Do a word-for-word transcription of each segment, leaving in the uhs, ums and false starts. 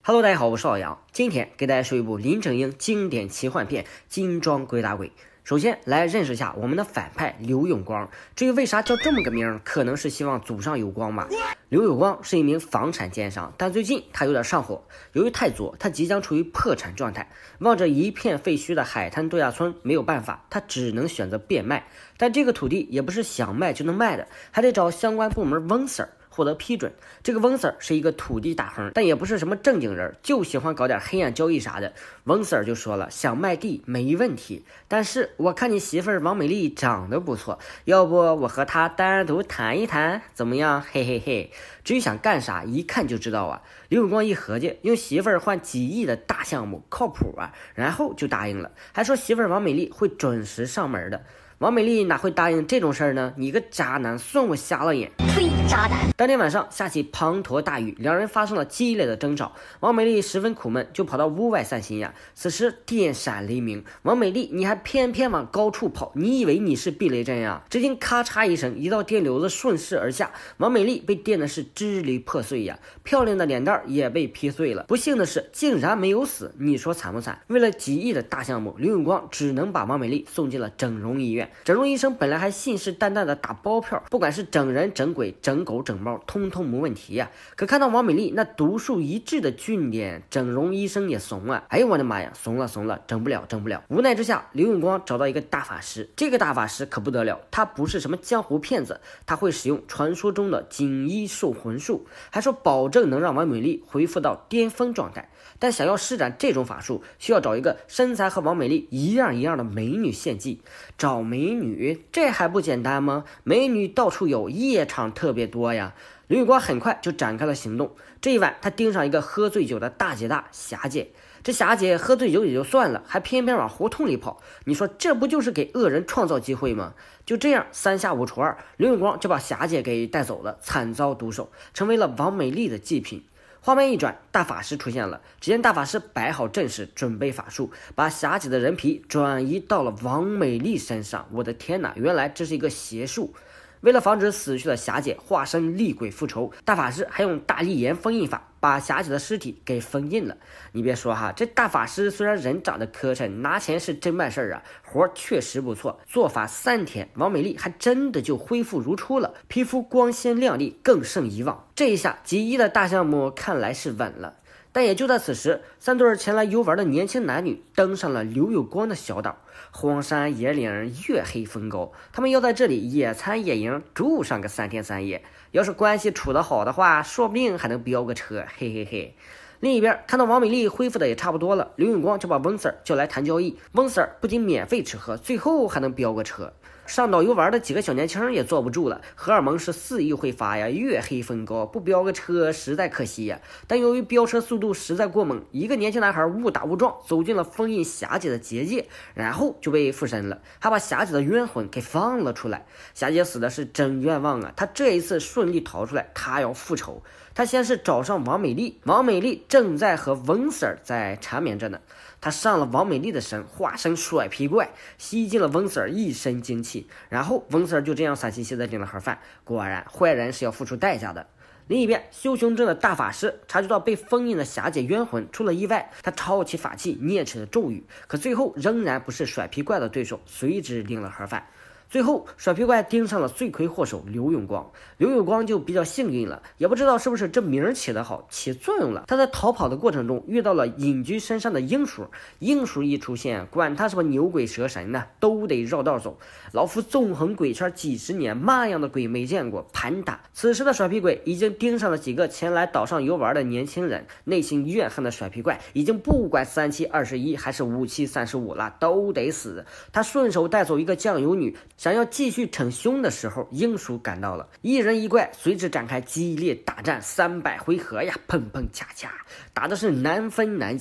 Hello，大家好，我是老杨，今天给大家说一部林正英经典奇幻片《金装鬼打鬼》。首先来认识一下我们的反派刘永光。至于为啥叫这么个名，可能是希望祖上有光吧。刘永光是一名房产奸商，但最近他有点上火。由于太左，他即将处于破产状态。望着一片废墟的海滩度假村，没有办法，他只能选择变卖。但这个土地也不是想卖就能卖的，还得找相关部门翁 Sir获得批准。这个翁 Sir 是一个土地大亨，但也不是什么正经人，就喜欢搞点黑暗交易啥的。翁 Sir 就说了，想卖地没问题，但是我看你媳妇儿王美丽长得不错，要不我和她单独谈一谈，怎么样？嘿嘿嘿。至于想干啥，一看就知道啊。刘永光一合计，用媳妇儿换几亿的大项目，靠谱啊，然后就答应了，还说媳妇儿王美丽会准时上门的。王美丽哪会答应这种事儿呢？你个渣男，算我瞎了眼！ 呸，渣男！ 当天晚上下起滂沱大雨，两人发生了激烈的争吵。王美丽十分苦闷，就跑到屋外散心呀。此时电闪雷鸣，王美丽你还偏偏往高处跑，你以为你是避雷针呀？只听咔嚓一声，一道电流子顺势而下，王美丽被电的是支离破碎呀，漂亮的脸蛋也被劈碎了。不幸的是，竟然没有死，你说惨不惨？为了几亿的大项目，刘永光只能把王美丽送进了整容医院。整容医生本来还信誓旦旦的打包票，不管是整人、整鬼、整狗、整猫，通通没问题呀、啊。可看到王美丽那独树一帜的俊脸，整容医生也怂了。哎呦我的妈呀，怂了怂了，整不了整不了。无奈之下，刘永光找到一个大法师，这个大法师可不得了，他不是什么江湖骗子，他会使用传说中的锦衣兽魂术，还说保证能让王美丽恢复到巅峰状态。但想要施展这种法术，需要找一个身材和王美丽一样一样的美女献祭。找美女这还不简单吗？美女到处有，夜场特别多呀。刘永光很快就展开了行动。这一晚他盯上一个喝醉酒的大姐大霞姐。这霞姐喝醉酒也就算了，还偏偏往胡同里跑，你说这不就是给恶人创造机会吗？就这样三下五除二，刘永光就把霞姐给带走了，惨遭毒手，成为了王美丽的祭品。画面一转，大法师出现了。只见大法师摆好阵势，准备法术，把霞姐的人皮转移到了王美丽身上。我的天哪，原来这是一个邪术！为了防止死去的霞姐化身厉鬼复仇，大法师还用大力岩封印法把霞姐的尸体给封印了。你别说哈，这大法师虽然人长得磕碜，拿钱是真办事啊，活确实不错。做法三天，王美丽还真的就恢复如初了，皮肤光鲜亮丽，更胜以往。这一下几亿的大项目看来是稳了。但也就在此时，三对前来游玩的年轻男女登上了刘永光的小岛，荒山野岭，月黑风高，他们要在这里野餐野营，住上个三天三夜。要是关系处得好的话，说不定还能飙个车，嘿嘿嘿。另一边看到王美丽恢复的也差不多了，刘永光就把翁 Sir 叫来谈交易。翁 Sir 不仅免费吃喝，最后还能飙个车。上岛游玩的几个小年轻也坐不住了，荷尔蒙是肆意挥发呀，月黑风高，不飙个车实在可惜呀。但由于飙车速度实在过猛，一个年轻男孩误打误撞走进了封印霞姐的结界，然后就被附身了，还把霞姐的冤魂给放了出来。霞姐死的是真冤枉啊！她这一次顺利逃出来，她要复仇。她先是找上王美丽，王美丽正在和翁 Sir 在缠绵着呢。他上了王美丽的身，化身甩皮怪，吸进了翁 Sir 一身精气，然后翁 Sir 就这样散兮兮的领了盒饭。果然，坏人是要付出代价的。另一边，修行中的大法师察觉到被封印的霞姐冤魂出了意外，他抄起法器念起了咒语，可最后仍然不是甩皮怪的对手，随之领了盒饭。最后甩皮怪盯上了罪魁祸首刘永光，刘永光就比较幸运了，也不知道是不是这名儿起得好，起作用了。他在逃跑的过程中遇到了隐居身上的鹰叔，鹰叔一出现，管他什么牛鬼蛇神呢，都得绕道走。老夫纵横鬼圈几十年，嘛样的鬼没见过，盘打。此时的甩皮鬼已经盯上了几个前来岛上游玩的年轻人，内心怨恨的甩皮怪已经不管三七二十一还是五七三十五了，都得死。他顺手带走一个酱油女，想要继续逞凶的时候，鹰叔赶到了，一人一怪随之展开激烈大战，三百回合呀，砰砰恰恰，打的是难分难解。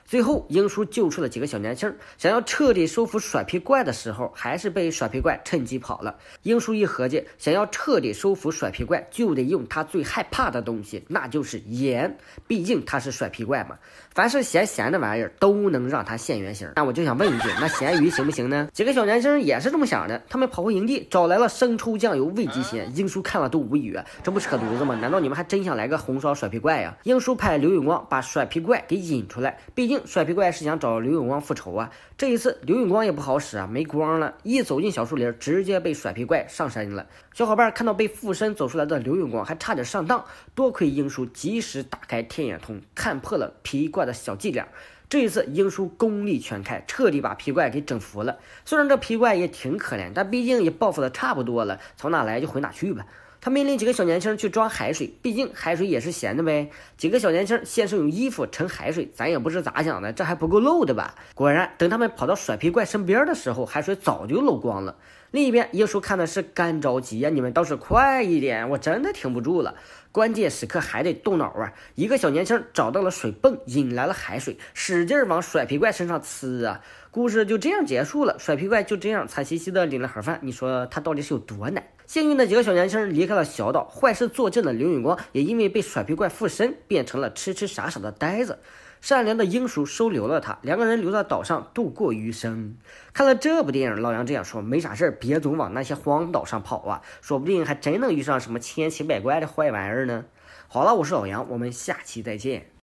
最后，英叔救出了几个小年轻，想要彻底收服甩皮怪的时候，还是被甩皮怪趁机跑了。英叔一合计，想要彻底收服甩皮怪，就得用他最害怕的东西，那就是盐。毕竟他是甩皮怪嘛，凡是咸咸的玩意儿都能让他现原形。那我就想问一句，那咸鱼行不行呢？几个小年轻也是这么想的，他们跑回营地，找来了生抽、酱油、味极鲜。英叔看了都无语啊，这不扯犊子吗？难道你们还真想来个红烧甩皮怪呀？英叔派刘永光把甩皮怪给引出来，毕竟甩皮怪是想找刘永光复仇啊。这一次刘永光也不好使啊，没光了，一走进小树林，直接被甩皮怪上身了。小伙伴看到被附身走出来的刘永光，还差点上当，多亏英叔及时打开天眼通，看破了皮怪的小伎俩。这一次英叔功力全开，彻底把皮怪给整服了。虽然这皮怪也挺可怜，但毕竟也报复的差不多了，从哪来就回哪去吧。他命令几个小年轻去装海水，毕竟海水也是咸的呗。几个小年轻先是用衣服盛海水，咱也不知咋想的，这还不够漏的吧？果然，等他们跑到甩皮怪身边的时候，海水早就漏光了。另一边，英叔看的是干着急呀，你们倒是快一点，我真的挺不住了。关键时刻还得动脑啊！一个小年轻找到了水泵，引来了海水，使劲往甩皮怪身上呲啊！故事就这样结束了，甩皮怪就这样惨兮兮的领了盒饭。你说他到底是有多难？幸运的几个小年轻离开了小岛，坏事做尽的刘永光也因为被甩皮怪附身，变成了痴痴傻傻的呆子。善良的英叔收留了他，两个人留在岛上度过余生。看了这部电影，老杨这样说：没啥事别总往那些荒岛上跑啊，说不定还真能遇上什么千奇百怪的坏玩意儿呢。好了，我是老杨，我们下期再见。